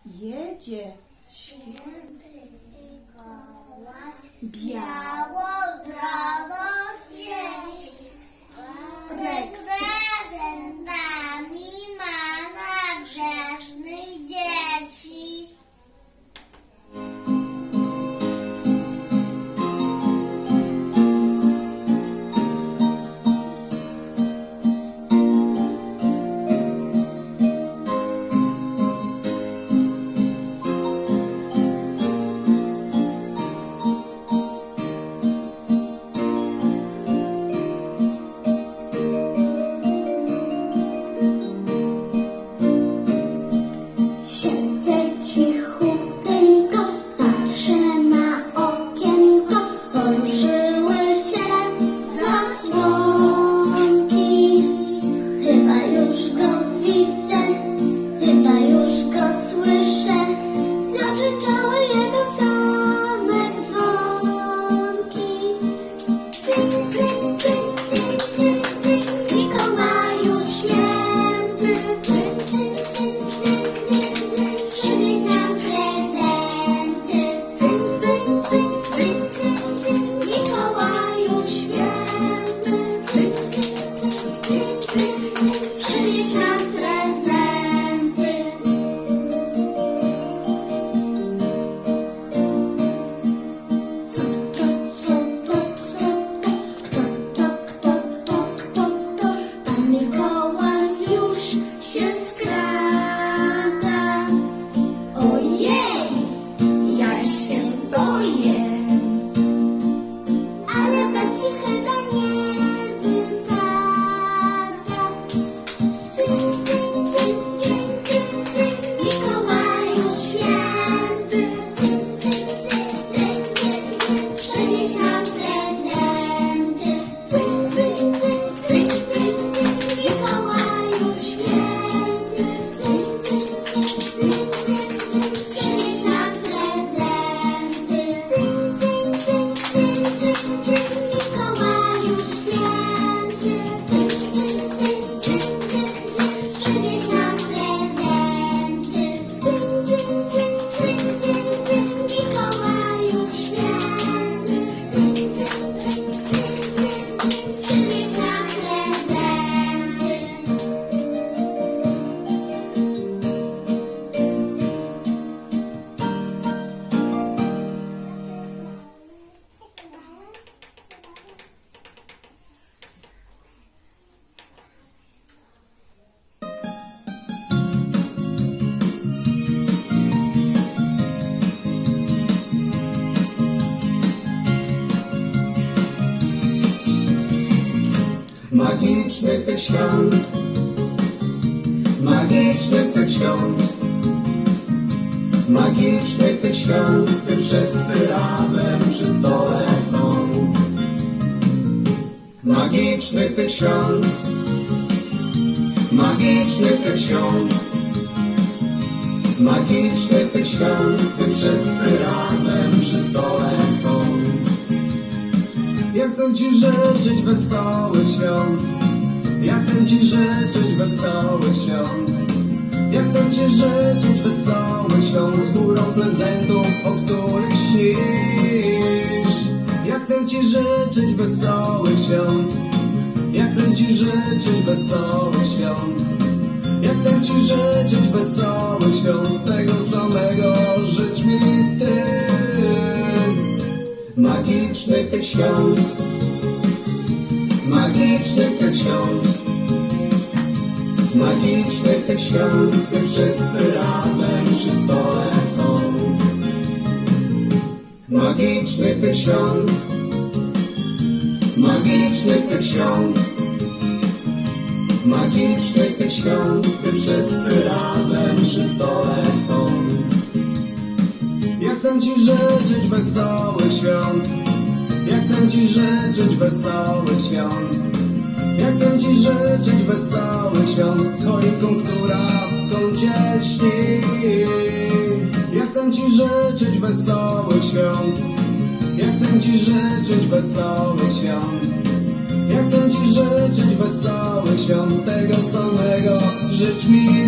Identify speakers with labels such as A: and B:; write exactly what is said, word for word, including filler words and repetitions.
A: jedzie święty Mikołaj, białą drogą świeci, prezentami ma na grzecznych dzieci.
B: Magiczny tych świąt, magiczny tych świąt, magiczny tych świąt, gdy wszyscy razem przy stole są. Magiczny tych świąt, magiczny tych świąt, magiczny tych świąt, gdy wszyscy razem przy stole są. Ja chcę Ci życzyć wesołych świąt, ja chcę Ci życzyć wesołych świąt, ja chcę Ci życzyć wesołych świąt z górą prezentów, o których śnisz. Ja chcę Ci życzyć wesołych świąt, ja chcę Ci życzyć wesołych świąt, ja chcę Ci życzyć wesołych świąt, tego samego życz mi Ty. Magicznych tych świąt, magicznych tych świąt, magicznych tych świąt, gdy wszyscy razem przy stole są. Magicznych tych świąt, magicznych tych świąt, magicznych tych świąt, gdy wszyscy razem przy stole są. Ja chcę Ci życzyć wesołych świąt, ja chcę Ci życzyć wesołych świąt, ja chcę Ci życzyć wesołych świąt z choinką, która w kącie śni. Ja chcę Ci życzyć wesołych świąt, ja chcę Ci życzyć wesołych świąt, ja chcę Ci życzyć wesołych świąt, tego samego życz mi